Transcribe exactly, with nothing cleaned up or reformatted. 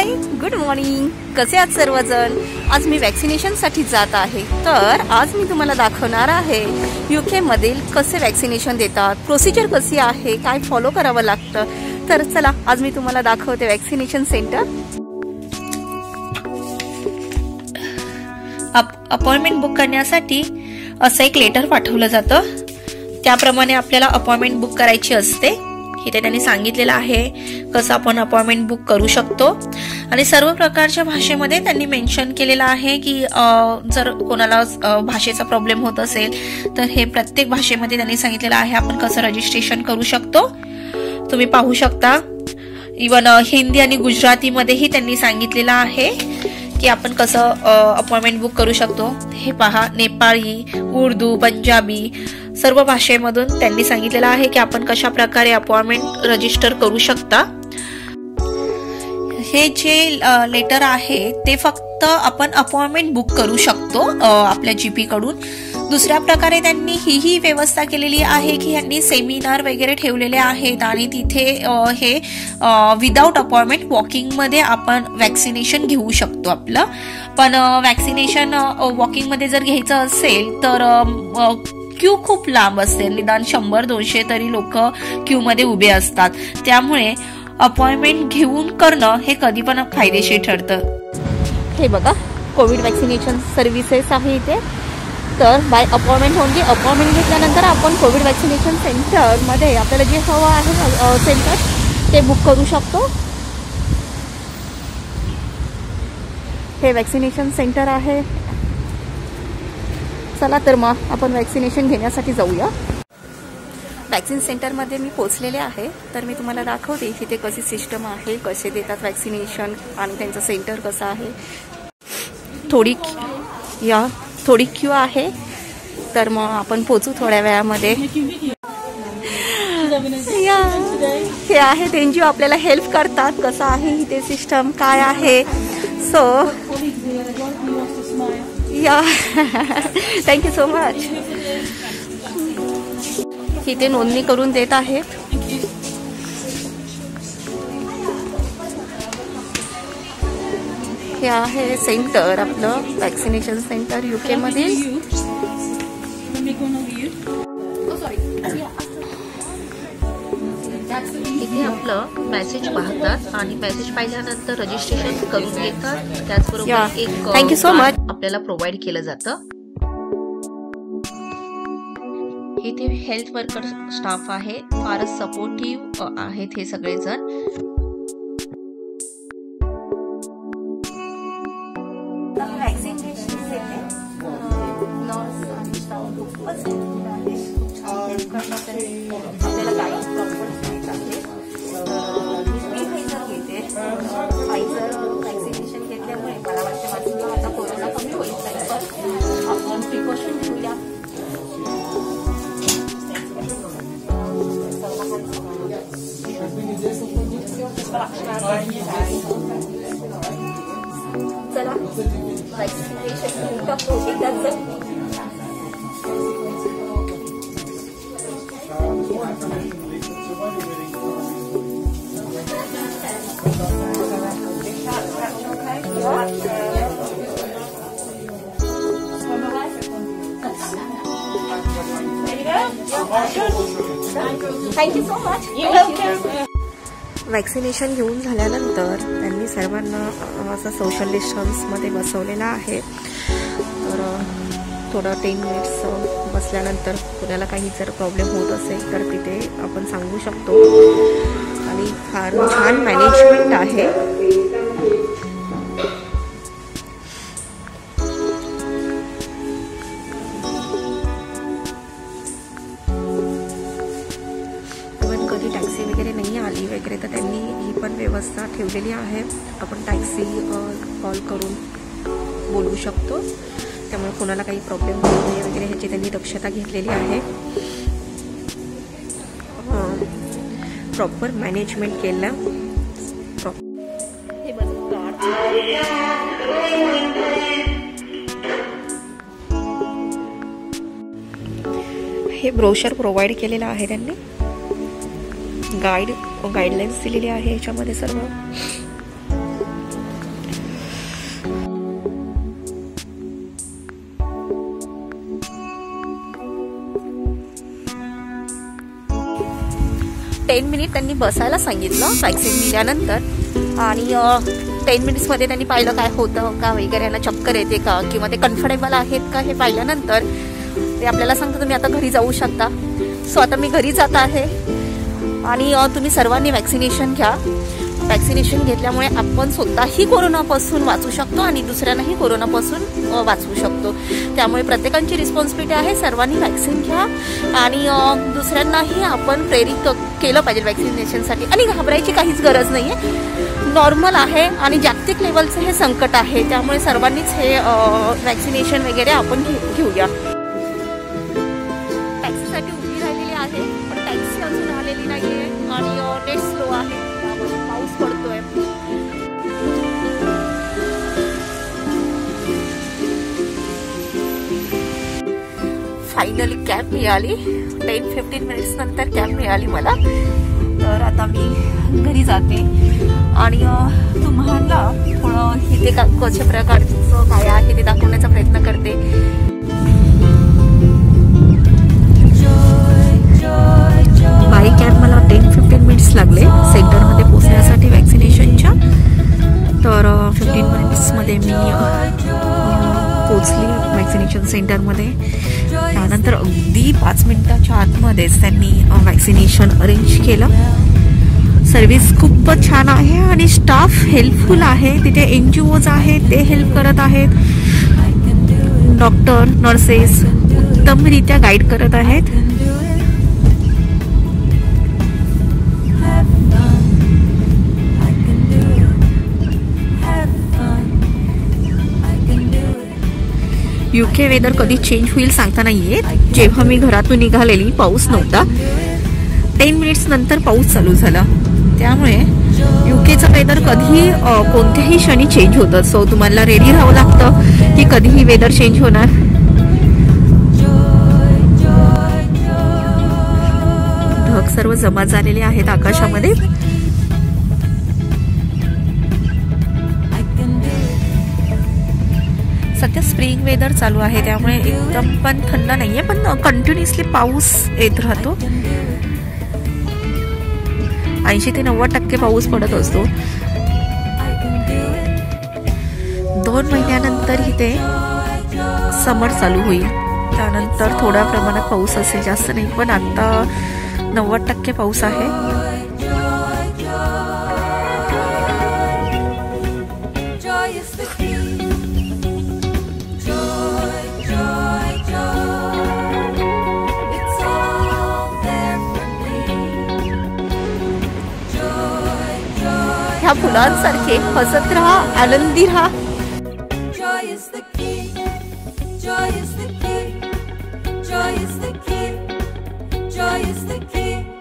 हाय, good morning. कसे आहात सर्वजण? आज मी वॅक्सिनेशनसाठी जात आहे. तर आज मी तुम्हाला दाखवणार आहे यूके मधील कसे वॅक्सिनेशन देतात, प्रोसिजर कशी आहे, काय फॉलो करावं लागतं. तर चला आज मी तुम्हाला दाखवते वॅक्सिनेशन सेंटर. अपॉइंटमेंट बुक करण्यासाठी असं एक लेटर पाठवलं जातं. त्याप्रमाणे आपल्याला अपॉइंटमेंट बुक करायची असते. इथे त्यांनी सांगितलेलं आहे कसं आपण अपॉइंटमेंट बुक करू शकतो आणि सर्व प्रकारच्या भाषेमध्ये त्यांनी मेन्शन केलेलं आहे की जर कोणाला भाषेचा प्रॉब्लेम होत असेल तर हे प्रत्येक भाषेमध्ये त्यांनी सांगितलेलं आहे आपण कसं रजिस्ट्रेशन करू शकतो. तुम्ही पाहू शकता. इवन हिंदी आणि गुजरातीमध्येही त्यांनी सांगितलेलं आहे की आपण कसं अपॉइंटमेंट बुक करू शकतो. हे पहा, नेपाळी, उर्दू, पंजाबी सर्व भाषेमधून त्यांनी सांगितलेलं आहे की आपण कशा प्रकारे अपॉइंटमेंट रजिस्टर करू शकता. हे जे लेटर आहे ते फक्त आपण अपॉइंटमेंट बुक करू शकतो आपल्या जीपी कडून. दुसऱ्या प्रकारे त्यांनी ही ही व्यवस्था केलेली आहे की यांनी सेमिनार वगैरे ठेवलेले आहेत आणि तिथे हे विदाउट अपॉइंटमेंट वॉकिंग मध्ये आपण वॅक्सिनेशन घेऊ शकतो आपलं. पण वॅक्सिनेशन वॉकिंग मध्ये जर घ्यायचं असेल तर क्यू खूप लांब असेल, निदान शंभर दोनशे तरी लोक क्यू मध्ये उभे असतात. त्यामुळे अपॉइंटमेंट घेऊन करणं हे कधी पण फायदेशीर ठरतं. हे बघा, कोविड वॅक्सिनेशन सर्व्हिसेस आहे इथे. तर बाय अपॉइंटमेंट होऊन अपॉइंटमेंट घेतल्यानंतर आपण कोविड वॅक्सिनेशन सेंटरमध्ये आपल्याला जे हवं आहे सेंटर ते बुक करू शकतो. हे वॅक्सिनेशन सेंटर आहे. चला तर मग आपण वॅक्सिनेशन घेण्यासाठी जाऊया. वॅक्सिन सेंटरमध्ये मी पोहोचलेले आहे. तर मी तुम्हाला दाखवते तिथे कशी सिस्टम आहे, कसे देतात वॅक्सिनेशन आणि त्यांचं सेंटर कसं आहे. थोडी या थोडी क्यू आहे. तर मग आपण पोचू थोड्या वेळामध्ये. या हे आहे एनजीओ आपल्याला हेल्प करतात. कसं आहे इथे सिस्टम काय आहे. सो या थँक्यू सो मच. इथे नोंदणी करून देत आहेत. हे आहे सेंटर आपलं वॅक्सिनेशन सेंटर यूके मधील. इथे आपलं मेसेज पाहतात आणि मेसेज पाहिल्यानंतर रजिस्ट्रेशन करून घेतात. त्याचबरोबर एक थँक्यू सो मच आपल्याला प्रोव्हाइड केलं जातं. इथे हेल्थ वर्कर स्टाफ आहे, फारच सपोर्टिव्ह आहेत हे सगळेजण. वॅक्सिनेशन घेतल्यामुळे मला वाटतं आता कोरोना कमी होईल. आपण प्रिकॉशन घेऊया. चला वॅक्सिनेशन घेऊन टाकू एकदाच. Thank you so much. वॅक्सिनेशन घेऊन झाल्यानंतर त्यांनी सर्वांना असं सोशल डिस्टन्समध्ये बसवलेलं आहे. तर थोडं टेन मिनिट्स बसल्यानंतर कुणाला काही जर प्रॉब्लेम होत असेल तर तिथे आपण सांगू शकतो. आणि फार छान मॅनेजमेंट आहे. टॅक्सी वगैरे नाही आली वगैरे तर त्यांनी ही पण व्यवस्था ठेवलेली आहे. आपण टॅक्सी कॉल करून बोलवू शकतो. त्यामुळे कोणाला काही प्रॉब्लेम होत नाही वगैरे ह्याची त्यांनी दक्षता घेतलेली आहे. प्रॉपर मॅनेजमेंट केलं. हे ब्रोशर प्रोव्हाइड केलेलं आहे त्यांनी. गाइड गाइडलाइन्स दिलेली आहे याच्यामध्ये सर्व. टेन मिनिट त्यांनी बसायला सांगितलं वॅक्सिन दिल्यानंतर. आणि टेन मिनिट्समध्ये त्यांनी पाहिलं काय होतं का वगैरे, यांना चक्कर येते का किंवा ते कम्फर्टेबल आहेत का हे पाहिल्यानंतर ते आपल्याला सांगतं तुम्ही आता घरी जाऊ शकता. सो आता मी घरी जात आहे. आणि तुम्ही सर्वांनी वॅक्सिनेशन घ्या. वॅक्सिनेशन घेतल्यामुळे आपण स्वतःही कोरोनापासून वाचू शकतो आणि दुसऱ्यांनाही कोरोनापासून वाचवू शकतो. त्यामुळे प्रत्येकाची रिस्पॉन्सिबिलिटी आहे, सर्वांनी वॅक्सिन घ्या आणि दुसऱ्यांनाही आपण प्रेरित केलं पाहिजे वॅक्सिनेशनसाठी. आणि घाबरायची काहीच गरज नाही आहे, नॉर्मल आहे आणि जागतिक लेवलचं हे संकट आहे. त्यामुळे सर्वांनीच हे वॅक्सिनेशन वगैरे आपण घे घेऊया. टॅक्सीसाठी उभी राहिलेली आहे पण टॅक्सी अजून आलेली नाही आहे आणि नेट स्लो आहे, पाऊस पडतोय. फायनली कॅब मिळाली. टेन फिफ्टीन मिनिट्स नंतर कॅब मिळाली मला. तर आता मी घरी जाते आणि तुम्हाला थोडं इथे का कशा प्रकारचं काय आहे ते दाखवण्याचा प्रयत्न करते. बाय कॅब मला टेन फिफ्टीन मिनिट्स लागले सेंटरमध्ये पोहोचण्यासाठी वॅक्सिनेशनच्या. तर फिफ्टीन मिनिट्समध्ये मी पोचली वॅक्सिनेशन सेंटरमध्ये. त्यानंतर अगदी पाच मिनिटाच्या आतमध्येच त्यांनी वॅक्सिनेशन अरेंज केलं. सर्विस खूपच छान आहे आणि स्टाफ हेल्पफुल आहे. तिथे एन जी ओज आहेत ते हेल्प करत आहेत. डॉक्टर नर्सेस उत्तमरित्या गाईड करत आहेत. युके वेदर कधी चेंज होईल सांगता नाही येत. जेव्हा मी घरातून निघालेली पाऊस नव्हता. टेन मिनिट्स नंतर पाऊस चालू झाला. त्यामुळे युकेचं वेदर कधी कोणत्याही क्षणी चेंज होतं. सो तुम्हाला रेडी राहावं लागतं की कधीही वेदर चेंज होणार. ढग सर्व जमा झालेले आहेत आकाशामध्ये. सध्या स्प्रिंग वेदर चालू आहे त्यामुळे एकदम पण थंड नाहीये, पण कंटिन्युअसली पाऊस येत राहतो. ऐंशी ते नव्वद टक्के पाऊस पडत असतो. दोन महिन्यानंतर इथे समर चालू होईल. त्यानंतर थोड्या प्रमाणात पाऊस असेल, जास्त नाही, पण आता नव्वद टक्के पाऊस आहे. ह्या फुलांसारखे हसत राहा, आनंदी राहा. Joy is the key.